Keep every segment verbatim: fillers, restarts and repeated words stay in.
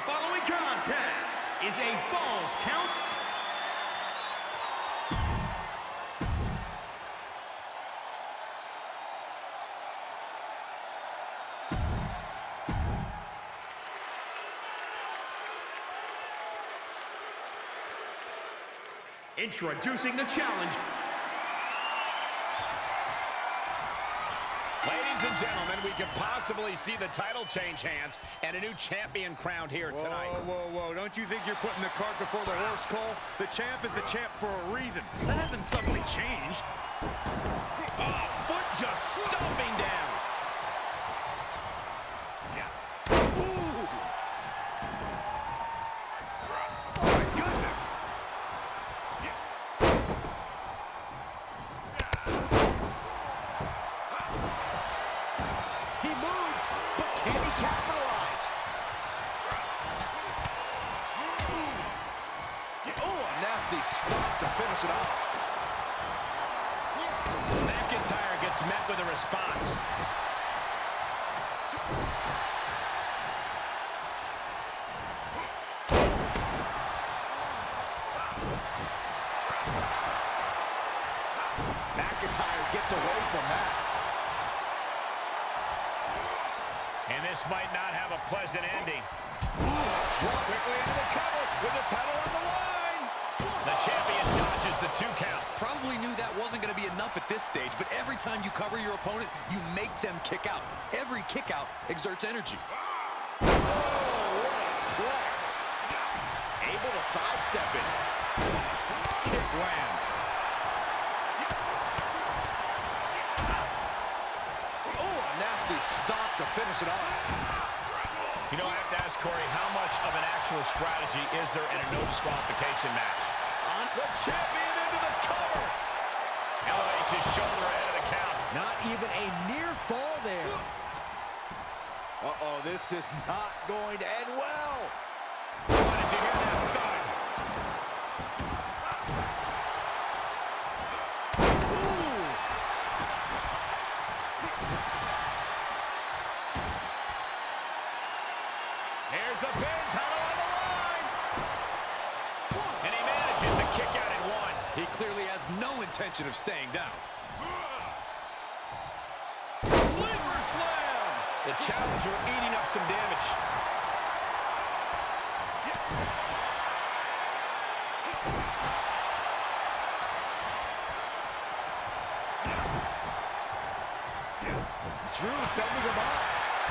following contest is a Falls Count Introducing the challenge. Ladies and gentlemen, we could possibly see the title change hands and a new champion crowned here whoa, tonight. Whoa, whoa, whoa. Don't you think you're putting the cart before the horse, Cole? The champ is the champ for a reason. That hasn't suddenly changed. Oh, foot just stomping down. Yeah. Ooh. Oh, my goodness. He moved, but can he capitalize? Oh, a nasty stop to finish it off. McIntyre gets met with a response. McIntyre gets away from that. And this might not have a pleasant ending. Drop quickly into the cover with the title on the line. The champion dodges the two count. Probably knew that wasn't going to be enough at this stage, but every time you cover your opponent, you make them kick out. Every kick out exerts energy. Oh, what a flex. Able to sidestep it. Kick lands. Oh, a nasty stop to finish it off. You know, I have to ask Corey, how much of an actual strategy is there in a no disqualification match? On the champion into the cover. Elevates his shoulder ahead of the count. Not even a near fall there. Uh-oh, this is not going to end well. Why did you hear that thud? Here's the pin, title on the line. And he manages to kick out in one. He clearly has no intention of staying down. Sleeper slam. The challenger eating up some damage. Drew fending him off.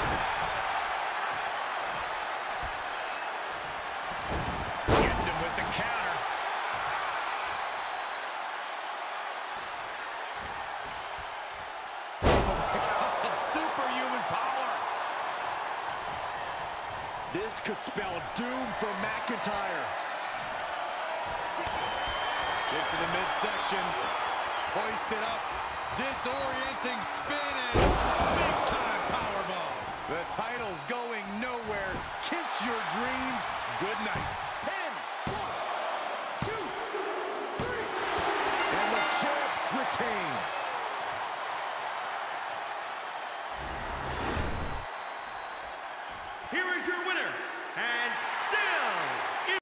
Gets him with the counter. Superhuman power. This could spell doom for McIntyre. Kick to the midsection. Hoisted up. Disorienting spin and big-time powerbomb. The title's going nowhere. Kiss your dreams. Good night.